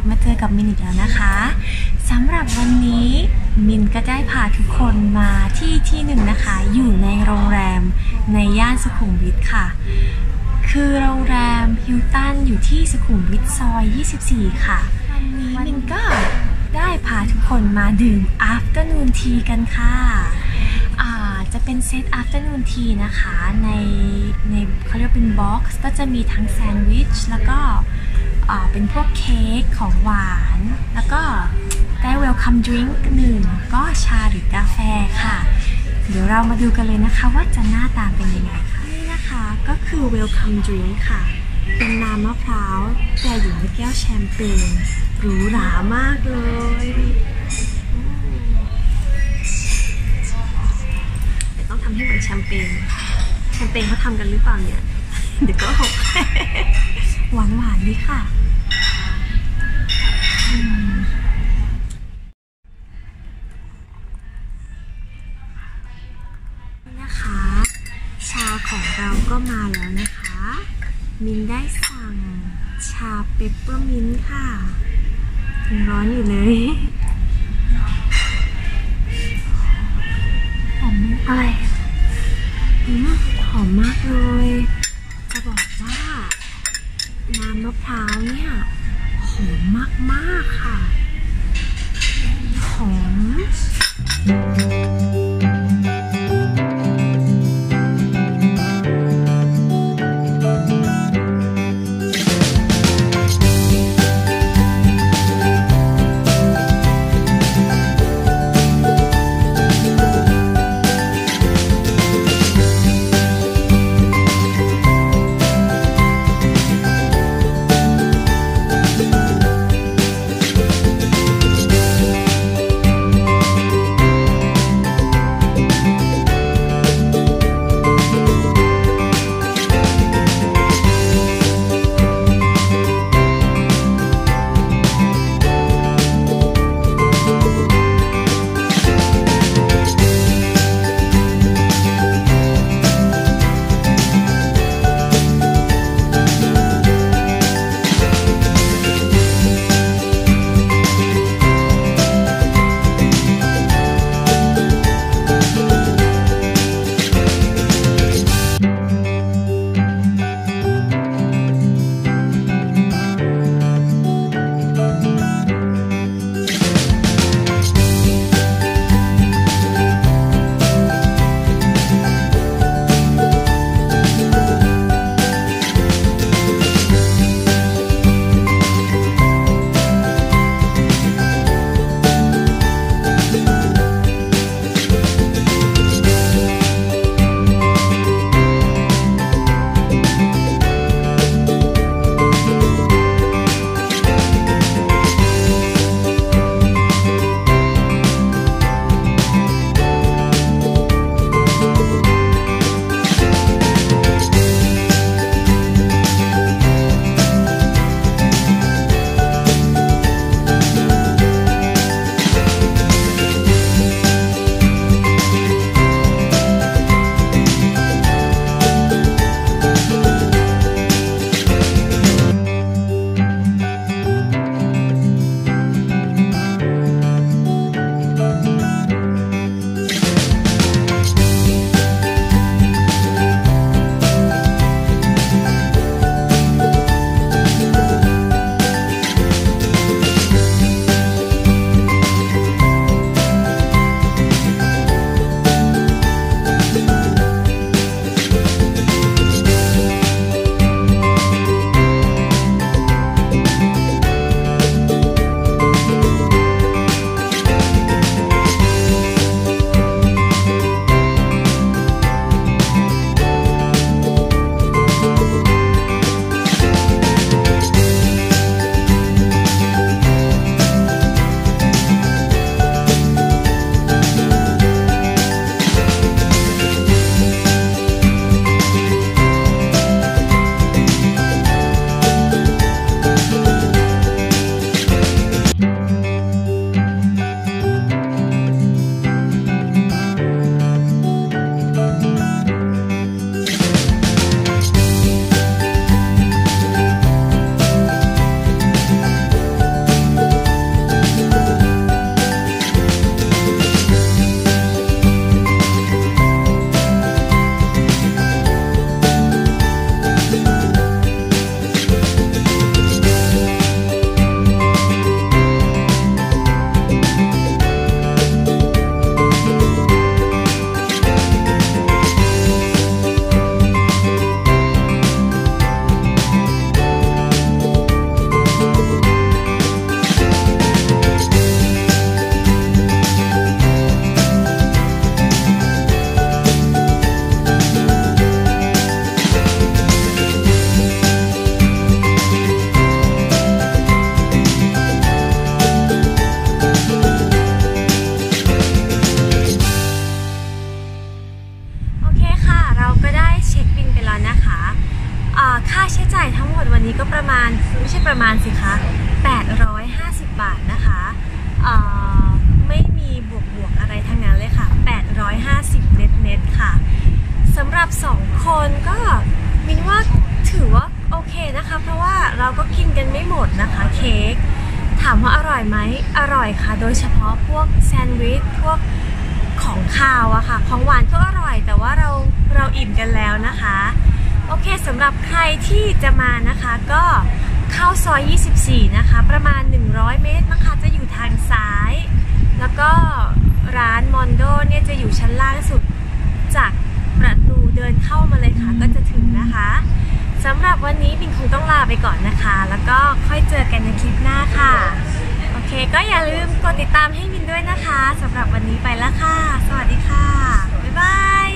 บมาเจอกับมินอีกแล้วนะคะสำหรับวันนี้มินก็ได้พาทุกคนมาที่หนึ่งนะคะอยู่ในโรงแรมในย่านสุขุมวิทค่ะคือโรงแรมฮิลตันอยู่ที่สุขุมวิทซอย 24 ค่ะวันนี้มินก็ได้พาทุกคนมาดื่ม afternoon tea กันค่ะจะเป็นเซต afternoon tea นะคะในเขาเรียกเป็นบ็อกซ์ก็จะมีทั้งแซนด์วิชแล้วก็เป็นพวกเค้กของหวานแล้วก็ได้ welcome drink หนึ่งก็ชาหรือกาแฟค่ะเดี๋ยวเรามาดูกันเลยนะคะว่าจะหน้าตาเป็นยังไงค่ะนี่นะคะก็คือ welcome drink ค่ะเป็นน้ำมะพร้าวแต่อยู่ในแก้วแชมเปญหรูหรามากเลยแต่ต้องทำให้เหมือนแชมเปญเขาทำกันหรือเปล่าเนี่ยเดี๋ยวก็หกหวานดีค่ะนี่นะคะชาของเราก็มาแล้วนะคะมินได้สั่งชาเปปเปอร์มินต์ค่ะยังร้อนอยู่เลยหอมอะไรหอมมากเลยจะบอกว่าน้ำมะพร้าวเนี่ยหอมมากๆค่ะหอม 850 บาทนะคะไม่มีบวกอะไรทั้งนั้นเลยค่ะ850เน็ตค่ะสำหรับ2คนก็มินว่าถือว่าโอเคนะคะเพราะว่าเราก็กินกันไม่หมดนะคะเค้กถามว่าอร่อยไหมอร่อยค่ะโดยเฉพาะพวกแซนด์วิชพวกของคาวอะค่ะของหวานก็อร่อยแต่ว่าเราอิ่มกันแล้วนะคะโอเคสำหรับใครที่จะมานะคะก็เข้าซอย24นะคะประมาณ100เมตรนะคะจะอยู่ทางซ้ายแล้วก็ร้านมอนโดเนี่ยจะอยู่ชั้นล่างสุดจากประตูเดินเข้ามาเลยค่ะก็จะถึงนะคะสำหรับวันนี้บินคงต้องลาไปก่อนนะคะแล้วก็ค่อยเจอกันในคลิปหน้าค่ะโอเคก็อย่าลืมกดติดตามให้บินด้วยนะคะสำหรับวันนี้ไปแล้วค่ะสวัสดีค่ะบ๊ายบาย